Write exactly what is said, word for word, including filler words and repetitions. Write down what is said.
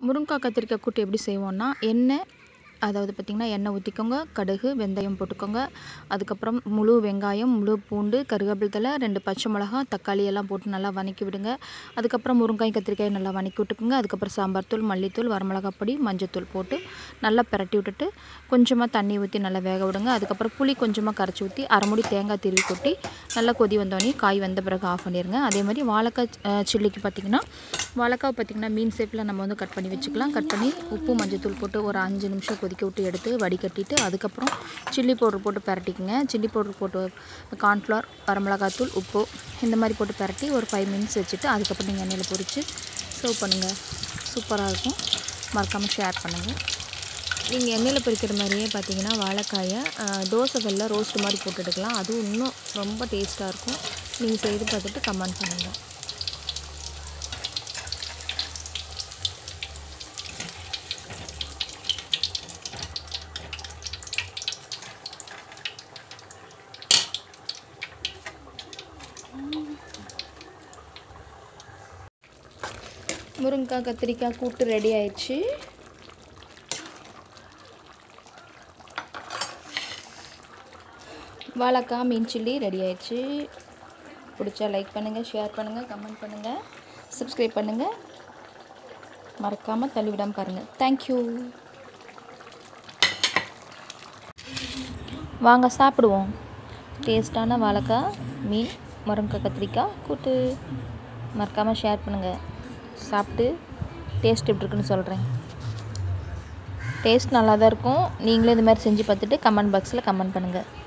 முருங்கைக்காய் கத்திரிக்காய் கூட்டு எப்படி செய்வோம்னா, எண்ணெய் அதாவது பார்த்திங்கன்னா எண்ணெய் ஊற்றிக்கோங்க, கடுகு வெந்தயம் போட்டுக்கோங்க. அதுக்கப்புறம் முழு வெங்காயம், முழு பூண்டு, கருவேப்பிலை தழை, ரெண்டு பச்சை மிளகா, தக்காளி எல்லாம் போட்டு நல்லா வதக்கி விடுங்க. அதுக்கப்புறம் முருங்காய் கத்திரிக்காய் நல்லா வதக்கி விட்டுக்குங்க. அதுக்கப்புறம் சாம்பார் தூள், மல்லித்தூள், வரமிளகாய் பொடி, மஞ்சத்தூள் போட்டு நல்லா பிரட்டி விட்டுட்டு கொஞ்சமாக தண்ணி ஊற்றி நல்லா வேக விடுங்க. அதுக்கப்புறம் புளி கொஞ்சமாக கரைச்சி ஊற்றி அரை மூடி தேங்காய் திருவி கொட்டி நல்லா கொதி வந்தோடனே காய் வந்த பிறகு ஆஃப் பண்ணிடுங்க. அதே மாதிரி வாழைக்காய் சில்லிக்கு பார்த்திங்கன்னா வாழைக்காய் பார்த்திங்கன்னா மீன் ஷேப்பில் நம்ம வந்து கட் பண்ணி வச்சுக்கலாம். கட் பண்ணி உப்பு மஞ்சத்தூள் போட்டு ஒரு அஞ்சு நிமிஷம் கொதிக்க விட்டு எடுத்து வடிகட்டிட்டு அதுக்கப்புறம் சில்லி பவுடர் போட்டு பரட்டிக்குங்க. சில்லி பவுடர் போட்டு கார்ன்ஃப்ளவர், வரமிளகாத்தூள், உப்பு இந்த மாதிரி போட்டு பரட்டி ஒரு ஃபைவ் மினிட்ஸ் வச்சுட்டு அதுக்கப்புறம் நீங்கள் எண்ணெயில் பொரித்து சர்வ் பண்ணுங்கள். சூப்பராக இருக்கும். மறக்காமல் ஷேர் பண்ணுங்கள். நீங்கள் எண்ணெயில் பொரிக்கிற மாதிரியே பார்த்தீங்கன்னா வாழைக்காயை தோசை கல்லில் ரோஸ்ட் மாதிரி போட்டு எடுக்கலாம். அதுவும் இன்னும் ரொம்ப டேஸ்ட்டாக இருக்கும். நீங்கள் செய்து பார்த்துட்டு கமெண்ட் பண்ணுங்கள். முருங்கைக்காய் கத்திரிக்காய் கூட்டு ரெடி ஆயிடுச்சு. வாழைக்காய் மீன் சில்லி ரெடி ஆயிடுச்சு. பிடிச்சா லைக் பண்ணுங்கள், ஷேர் பண்ணுங்கள், கமெண்ட் பண்ணுங்கள், சப்ஸ்கிரைப் பண்ணுங்கள். மறக்காமல் தள்ளிவிடாமல் பாருங்கள். தேங்க்யூ. வாங்க சாப்பிடுவோம். டேஸ்டான வாழைக்காய் மீன் முருங்கைக்காய் கத்திரிக்காய் கூட்டு. மறக்காமல் ஷேர் பண்ணுங்கள். சாப்பிட்டு டேஸ்ட் எப்படி இருக்குன்னு சொல்கிறேன். டேஸ்ட் நல்லா தான் இருக்கும். நீங்களும் இது மாதிரி செஞ்சு பார்த்துட்டு கமெண்ட் பாக்ஸில் கமெண்ட் பண்ணுங்கள்.